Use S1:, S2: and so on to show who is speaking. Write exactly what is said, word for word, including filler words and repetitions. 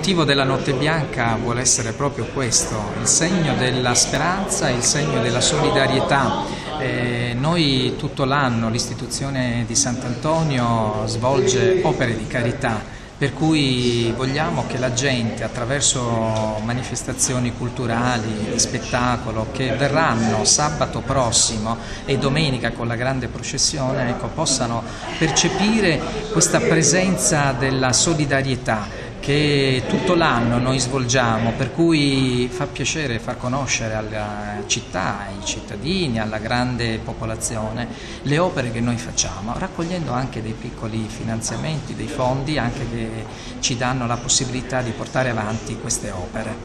S1: motivo della Notte Bianca vuole essere proprio questo, il segno della speranza, il segno della solidarietà. Eh, noi tutto l'anno l'istituzione di Sant'Antonio svolge opere di carità, per cui vogliamo che la gente, attraverso manifestazioni culturali, di spettacolo che verranno sabato prossimo e domenica con la grande processione, ecco, possano percepire questa presenza della solidarietà che tutto l'anno noi svolgiamo, per cui fa piacere far conoscere alla città, ai cittadini, alla grande popolazione le opere che noi facciamo, raccogliendo anche dei piccoli finanziamenti, dei fondi anche che ci danno la possibilità di portare avanti queste opere.